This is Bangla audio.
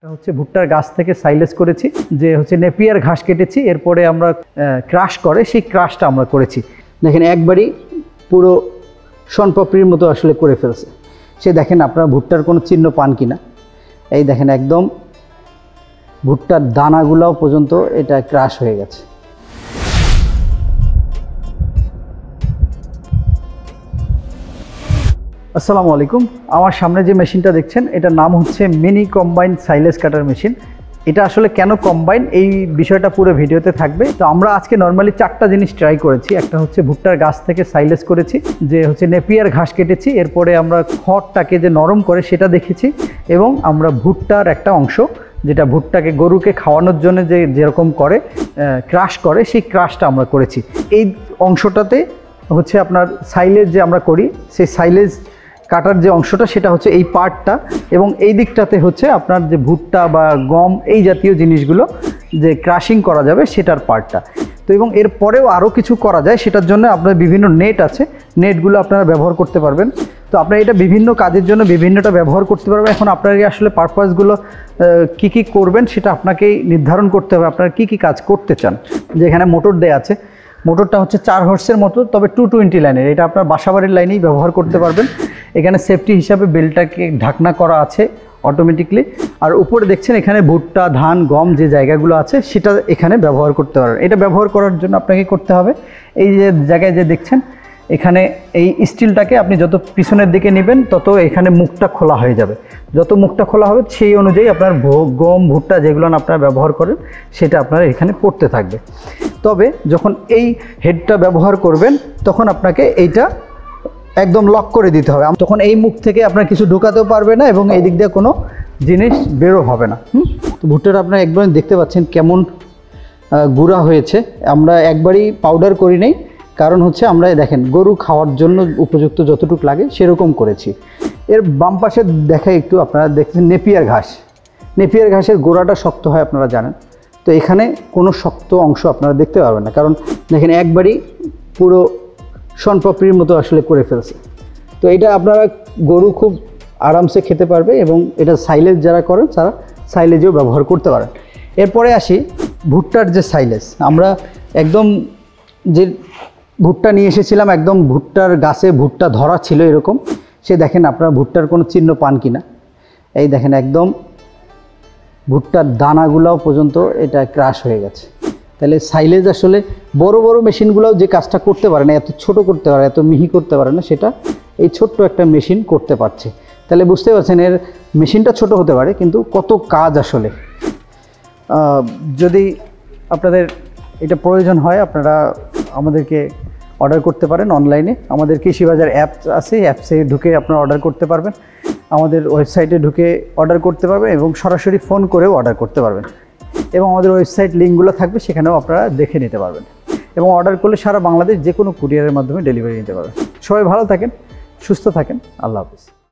হচ্ছে ভুট্টার গাছ থেকে সাইলেজ করেছি, যে হচ্ছে নেপিয়ার ঘাস কেটেছি, এরপরে আমরা ক্রাশ করে সেই ক্রাশটা আমরা করেছি। দেখেন একবারই পুরো শনপাপড়ির মতো আসলে করে ফেলছে। সে দেখেন আপনারা ভুট্টার কোনো চিহ্ন পান কিনা, এই দেখেন একদম ভুট্টার দানাগুলাও পর্যন্ত এটা ক্রাশ হয়ে গেছে। আসসালামু আলাইকুম। আমার সামনে যে মেশিনটা দেখছেন এটার নাম হচ্ছে mini combine silage cutter machine. এটা আসলে কেন কম্বাইন এই বিষয়টা পুরো ভিডিওতে থাকবে। তো আমরা আজকে নর্মালি 4টা জিনিস ট্রাই করেছি। একটা হচ্ছে ভুট্টার গাছ থেকে সাইলেজ করেছি, যে হচ্ছে নেপিয়ার ঘাস কেটেছি, এরপরে আমরা খড়টাকে যে নরম করে সেটা দেখেছি, এবং আমরা ভুট্টার একটা অংশ যেটা ভুট্টাকে গরুকে খাওয়ানোর জন্য যেরকম করে ক্রাশ করে সেই ক্রাশটা আমরা করেছি। এই অংশটাতে হচ্ছে আপনার সাইলেজ যে আমরা করি সেই সাইলেজ কাটার যে অংশটা সেটা হচ্ছে এই পার্টটা, এবং এই দিকটাতে হচ্ছে আপনার যে ভুট্টা বা গম এই জাতীয় জিনিসগুলো যে ক্রাশিং করা যাবে সেটার পার্টটা। তো এবং এর পরেও আরও কিছু করা যায়, সেটার জন্য আপনার বিভিন্ন নেট আছে, নেটগুলো আপনারা ব্যবহার করতে পারবেন। তো আপনারা এটা বিভিন্ন কাজের জন্য বিভিন্নটা ব্যবহার করতে পারবেন। এখন আপনারা আসলে পারপাসগুলো কী কী করবেন সেটা আপনাকেই নির্ধারণ করতে হবে, আপনারা কী কী কাজ করতে চান। যেখানে মোটর দেয়া আছে, মোটরটা হচ্ছে 4 হর্সের মতো, তবে 220 লাইনের। এটা আপনার বাসাবাড়ির লাইনেই ব্যবহার করতে পারবেন। এখানে সেফটি হিসাবে বেলটাকে ঢাকনা করা আছে অটোমেটিকলি। আর উপরে দেখছেন এখানে ভুট্টা, ধান, গম যে জায়গাগুলো আছে সেটা এখানে ব্যবহার করতে পারবেন। এটা ব্যবহার করার জন্য আপনাকে করতে হবে, এই যে জায়গায় যে দেখছেন এখানে এই স্টিলটাকে আপনি যত পিছনের দিকে নেবেন তত এখানে মুখটা খোলা হয়ে যাবে। যত মুখটা খোলা হবে সেই অনুযায়ী আপনার গম, ভুট্টা যেগুলো আপনারা ব্যবহার করেন সেটা আপনার এখানে পড়তে থাকবে। তবে যখন এই হেডটা ব্যবহার করবেন তখন আপনাকে এইটা একদম লক করে দিতে হবে। তখন এই মুখ থেকে আপনার কিছু ঢোকাতেও পারবে না এবং এই দিক দিয়ে কোনো জিনিস বেরো হবে না। তো ভুট্টাটা আপনারা একবার দেখতে পাচ্ছেন কেমন গুঁড়া হয়েছে। আমরা একবারই পাউডার করি নাই, কারণ হচ্ছে আমরা দেখেন গরু খাওয়ার জন্য উপযুক্ত যতটুকু লাগে সেরকম করেছি। এর বাম পাশে দেখায় একটু, আপনারা দেখছেন নেপিয়ার ঘাস। নেপিয়ার ঘাসের গোড়াটা শক্ত হয় আপনারা জানেন, তো এখানে কোনো শক্ত অংশ আপনারা দেখতে পারবেন না, কারণ দেখেন একবারই পুরো শনপাপড়ির মতো আসলে করে ফেলছে। তো এটা আপনারা গরু খুব আরামসে খেতে পারবে, এবং এটা সাইলেজ যারা করেন তারা সাইলেজেও ব্যবহার করতে পারেন। এরপরে আসি ভুট্টার যে সাইলেজ। আমরা একদম যে ভুট্টা নিয়ে এসেছিলাম, একদম ভুট্টার গাছে ভুট্টা ধরা ছিল এরকম। সে দেখেন আপনারা ভুট্টার কোনো চিহ্ন পান কিনা, এই দেখেন একদম ভুট্টার দানাগুলাও পর্যন্ত এটা ক্রাশ হয়ে গেছে। তাহলে সাইলেজ আসলে বড় বড় মেশিনগুলোও যে কাজটা করতে পারে না, এত ছোট করতে পারে, এত মিহি করতে পারে না, সেটা এই ছোট্ট একটা মেশিন করতে পারছে। তাহলে বুঝতে পারছেন এর মেশিনটা ছোট হতে পারে কিন্তু কত কাজ আসলে। যদি আপনাদের এটা প্রয়োজন হয় আপনারা আমাদেরকে অর্ডার করতে পারেন অনলাইনে। আমাদের কৃষি বাজার অ্যাপ আছে, অ্যাপসে ঢুকে আপনারা অর্ডার করতে পারবেন, আমাদের ওয়েবসাইটে ঢুকে অর্ডার করতে পারবেন, এবং সরাসরি ফোন করেও অর্ডার করতে পারবেন। এবং আমাদের ওয়েবসাইট লিঙ্কগুলো থাকবে, সেখানেও আপনারা দেখে নিতে পারবেন, এবং অর্ডার করলে সারা বাংলাদেশ যে কোনো কুরিয়ারের মাধ্যমে ডেলিভারি নিতে পারবেন। সবাই ভালো থাকেন, সুস্থ থাকেন, আল্লাহ হাফিজ।